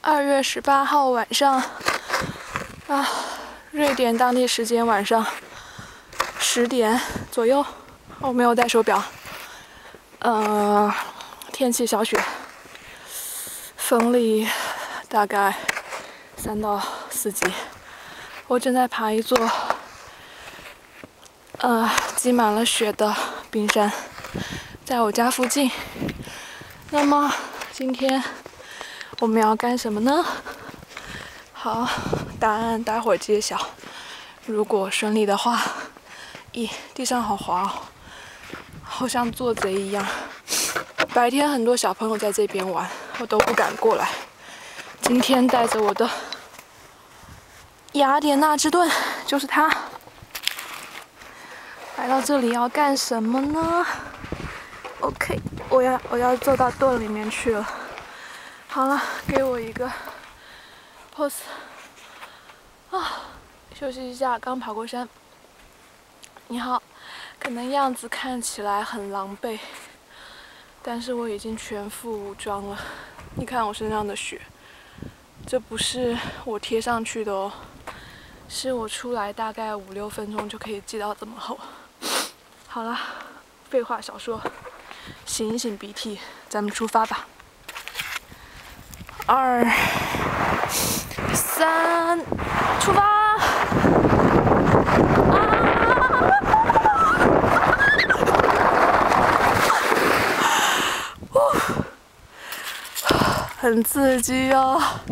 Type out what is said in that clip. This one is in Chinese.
2月18号晚上，瑞典当地时间晚上10点左右，我没有带手表。天气小雪，风力大概3到4级。我正在爬一座积满了雪的冰山，在我家附近。那么今天我们要干什么呢？好，答案待会儿揭晓。如果顺利的话，地上好滑哦，好像做贼一样。白天很多小朋友在这边玩，我都不敢过来。今天带着我的雅典娜之盾，就是它，来到这里要干什么呢 ？OK， 我要坐到盾里面去了。好了，给我一个 pose 休息一下，刚爬过山。你好，可能样子看起来很狼狈，但是我已经全副武装了。你看我身上的雪，这不是我贴上去的哦，是我出来大概5、6分钟就可以积到这么厚。好啦，废话少说，擤一擤鼻涕，咱们出发吧。2、3，出发！很刺激哦。